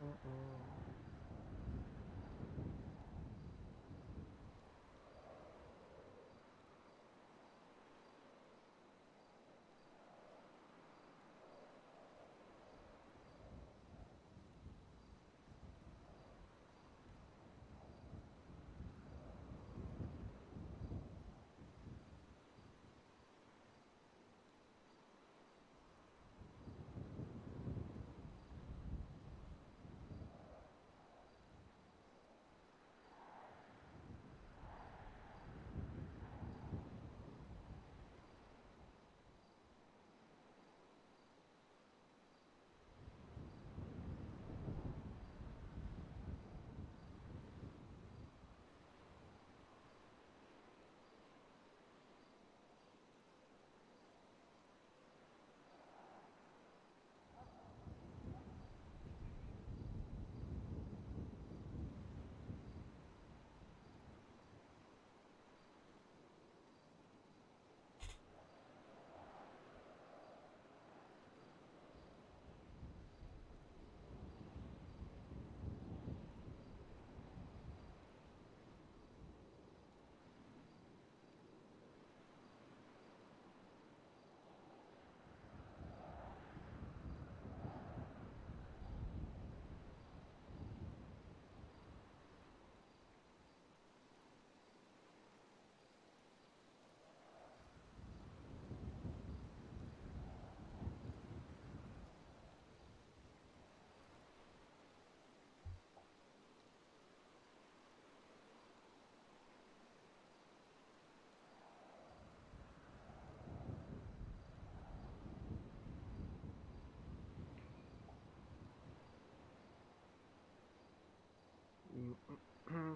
Mm, mm. Mm, mm.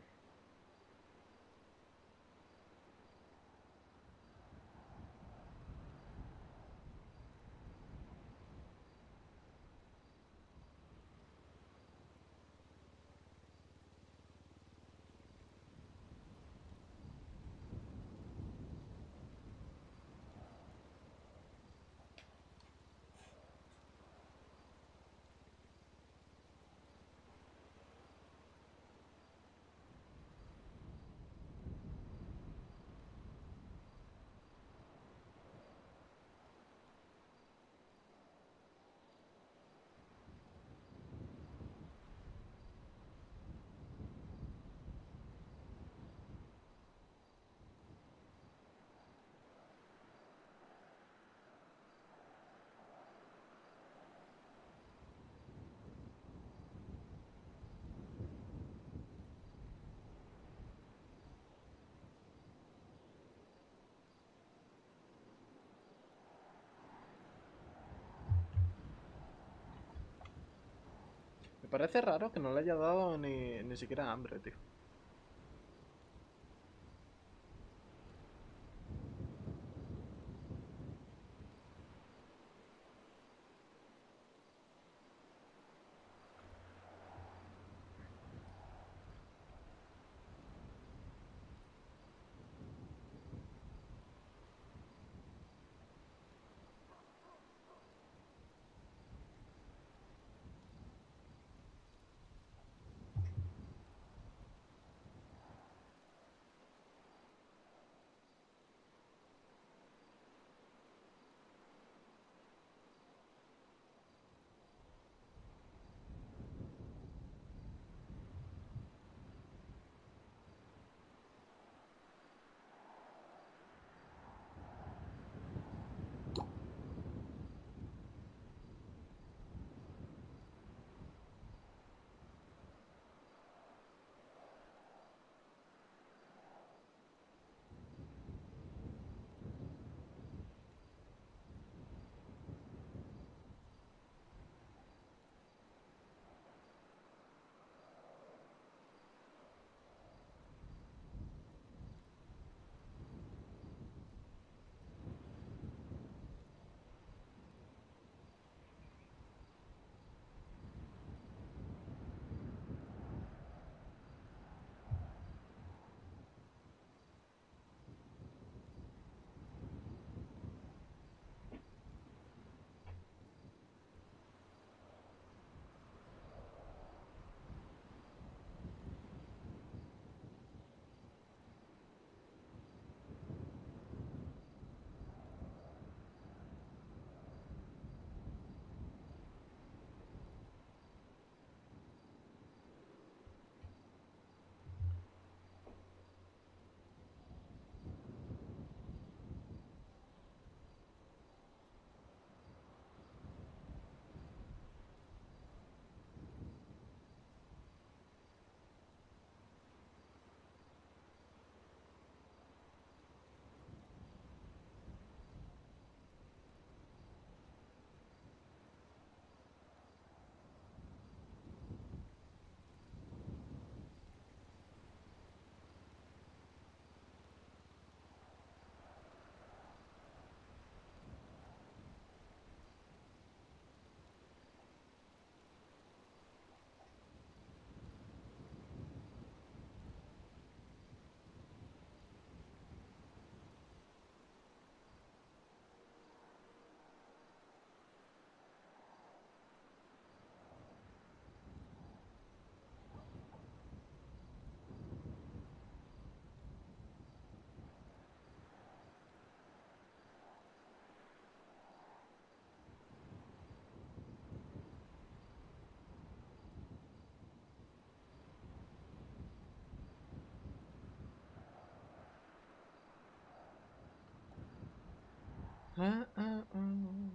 Me parece raro que no le haya dado ni siquiera hambre, tío. Ah, ah, ah.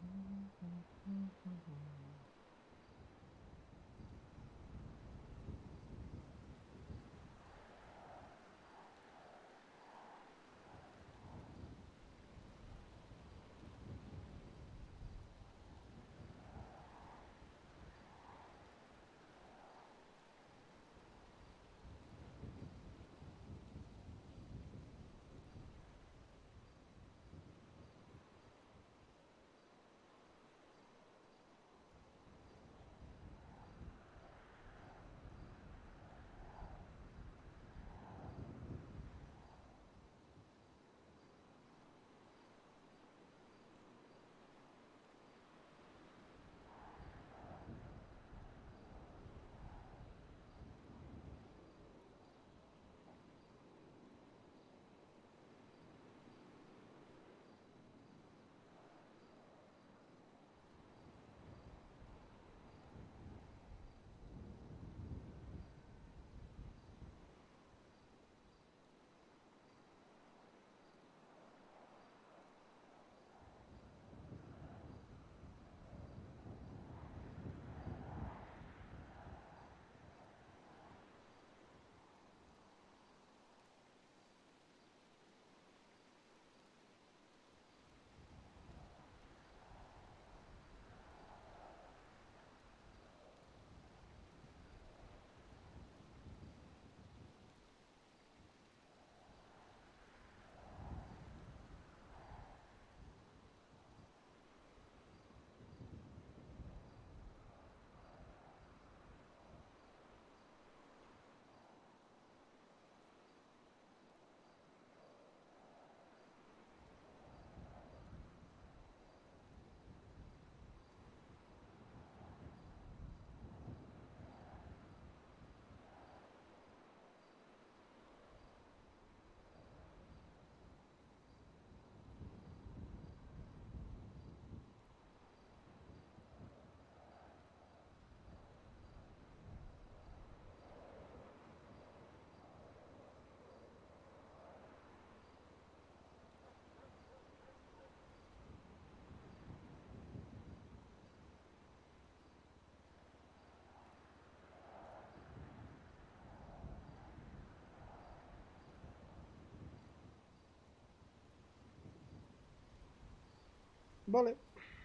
Vale.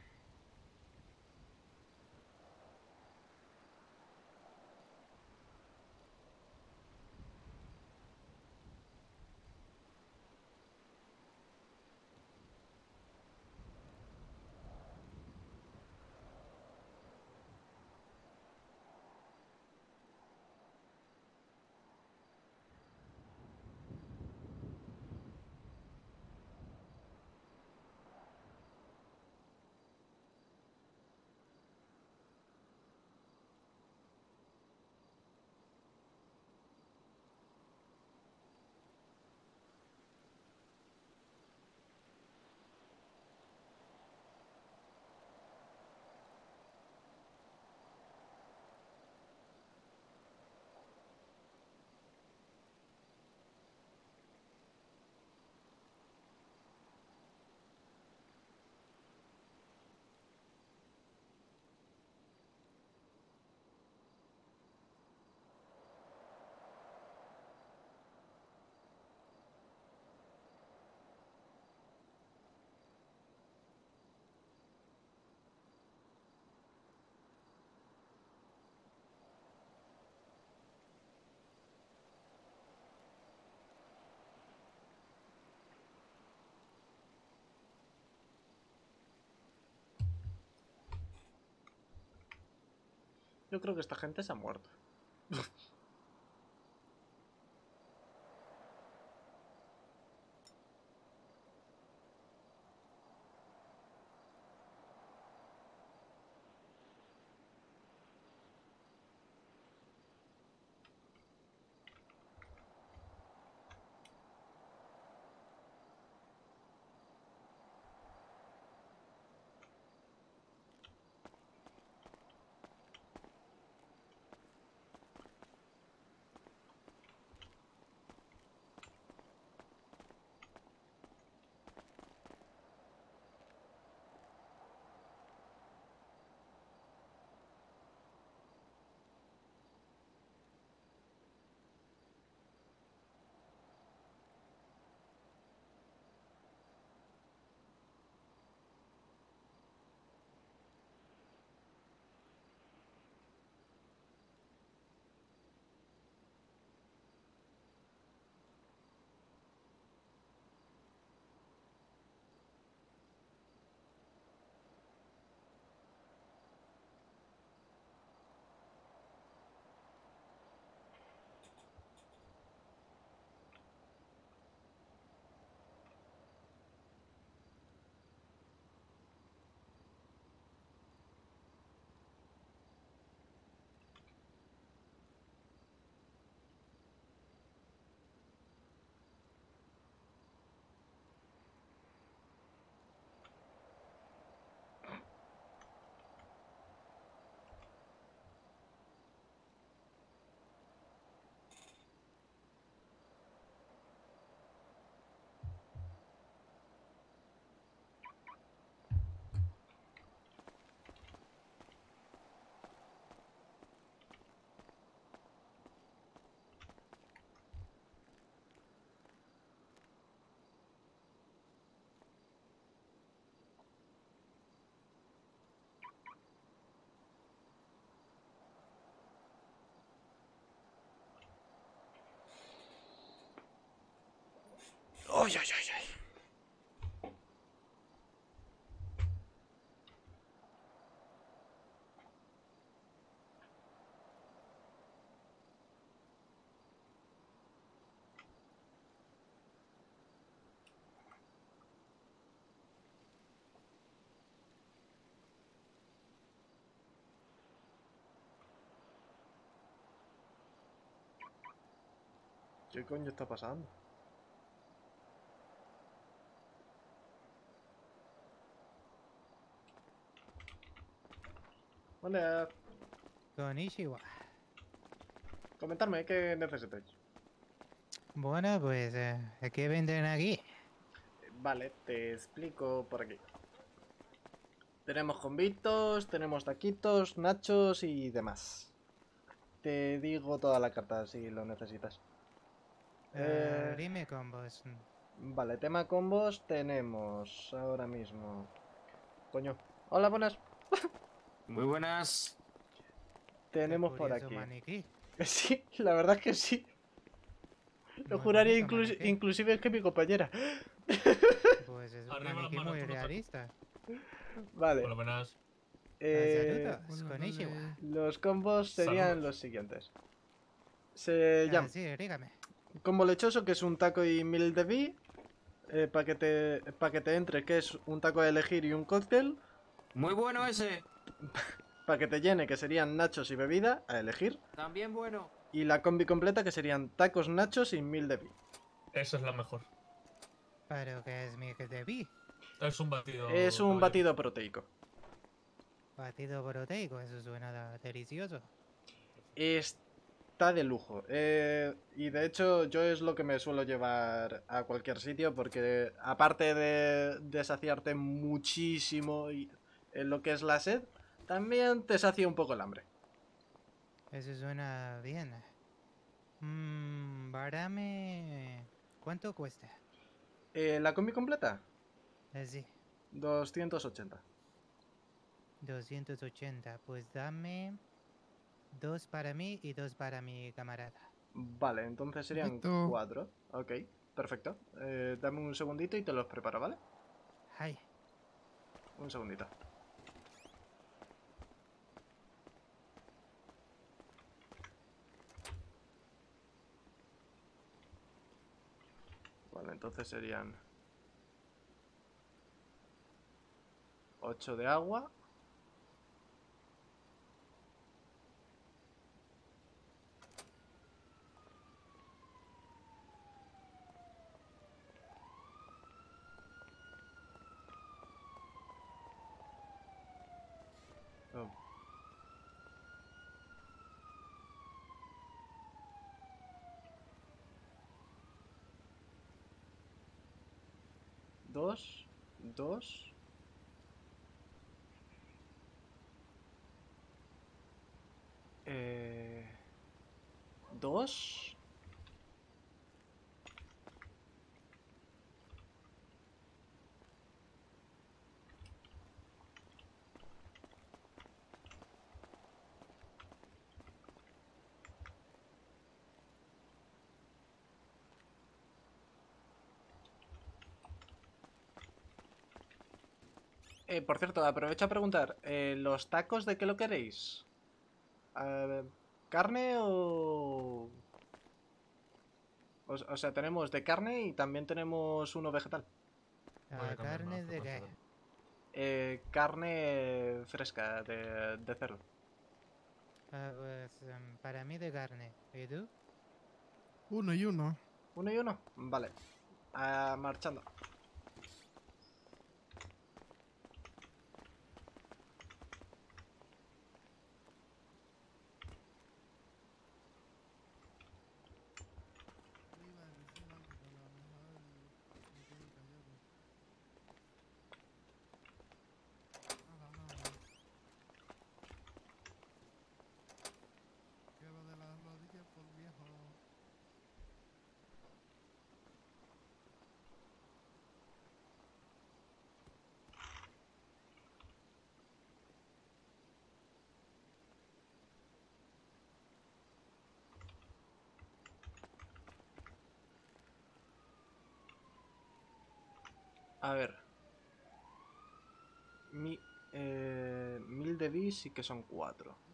Yo creo que esta gente se ha muerto. ¡Ay, ay, ay, ay! ¿Qué coño está pasando? Hola, Konnichiwa. comentarme qué necesitáis. Bueno, pues, ¿qué venden aquí? Vale, te explico por aquí. Tenemos convitos, tenemos taquitos, nachos y demás. Te digo toda la carta si lo necesitas. Dime combos. Vale, tema combos tenemos ahora mismo. Coño. Hola, buenas. Muy buenas. Qué Tenemos por curioso aquí. maniquí. Sí, la verdad es que sí. Lo Muy juraría bonito maniquí. inclusive es que mi compañera. Pues es un Arriba las maniquí manos, muy todos aquí. realista. Vale. Hola, buenas. Eh, Saludos, Konnichiwa. los combos serían Saludos. los siguientes. Se llama Sí, dígame. combo lechoso, que es un taco y mil de vi. Para que te entre, que es un taco a elegir y un cóctel. Muy bueno ese. Para que te llene, que serían nachos y bebida a elegir. También bueno. Y la combi completa, que serían tacos, nachos y mil de vi. Esa es la mejor. Pero que es mi que te vi. Es un batido. Es un caballero. batido proteico. Batido proteico, eso suena delicioso. Está de lujo. Y de hecho, yo es lo que me suelo llevar a cualquier sitio, porque aparte de saciarte muchísimo en lo que es la sed, también te sacia un poco el hambre. Eso suena bien. Varame... ¿Cuánto cuesta? La combi completa, Sí, 280. 280. Pues dame 2 para mí y 2 para mi camarada. Vale, entonces serían Listo. 4. Ok, perfecto. Dame un segundito y te los preparo, ¿vale? Ay, Un segundito. Vale, entonces serían 8 de agua. Oh. Dos, dos. Dos. Por cierto, aprovecho a preguntar, ¿los tacos de qué lo queréis? ¿Carne o...? O sea, tenemos de carne y también tenemos uno vegetal. Voy a cambiarme ¿carne las de fotos, qué? a ver. Carne fresca de cerdo. Pues para mí de carne. ¿Y tú? Uno y uno. ¿Uno y uno? Vale. Marchando. Le iba a decir algo, pero a lo mejor me quedo callado. Nada, nada. Que lo de las rodillas por viejo. A ver. 1000 de bis sí que son 4.